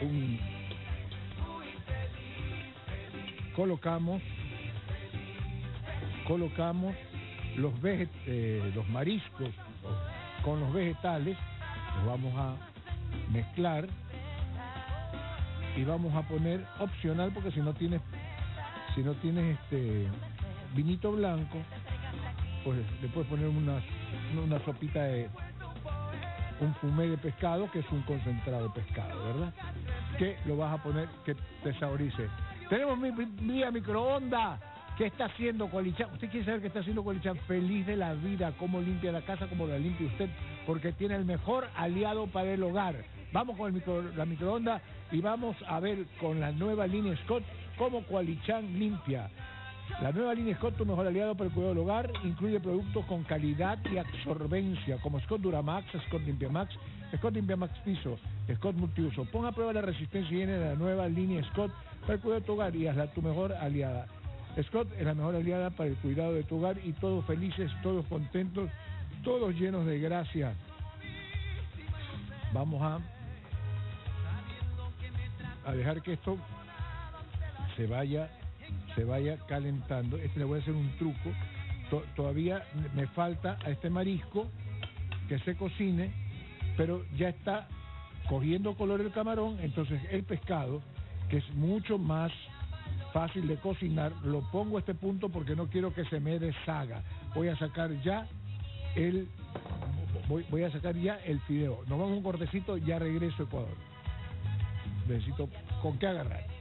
colocamos los mariscos con los vegetales, los vamos a mezclar y vamos a poner opcional, porque si no tienes vinito blanco, pues le puedes poner una sopita de un fumé de pescado, que es un concentrado de pescado, ¿verdad? Que lo vas a poner que te saborice. Tenemos vía microondas. ¿Qué está haciendo Qualichan? ¿Usted quiere saber qué está haciendo Qualichan? Feliz de la vida, cómo limpia la casa, cómo la limpia usted, porque tiene el mejor aliado para el hogar. Vamos con la microonda y vamos a ver con la nueva línea Scott cómo Qualichan limpia. La nueva línea Scott, tu mejor aliado para el cuidado del hogar, incluye productos con calidad y absorbencia, como Scott Duramax, Scott Limpia Max, Scott Limpia Max Piso, Scott Multiuso. Pon a prueba la resistencia y higiene de la nueva línea Scott para el cuidado de tu hogar y hazla tu mejor aliada. Scott es la mejor aliada para el cuidado de tu hogar, y todos felices, todos contentos, todos llenos de gracia. Vamos a dejar que esto se vaya calentando. Le voy a hacer un truco. Todavía me falta a este marisco que se cocine, pero ya está cogiendo color el camarón. Entonces el pescado, que es mucho más fácil de cocinar, lo pongo a este punto porque no quiero que se me deshaga. Voy a sacar ya el fideo. Nos vamos a un cortecito, ya regreso a Ecuador. Necesito con qué agarrar.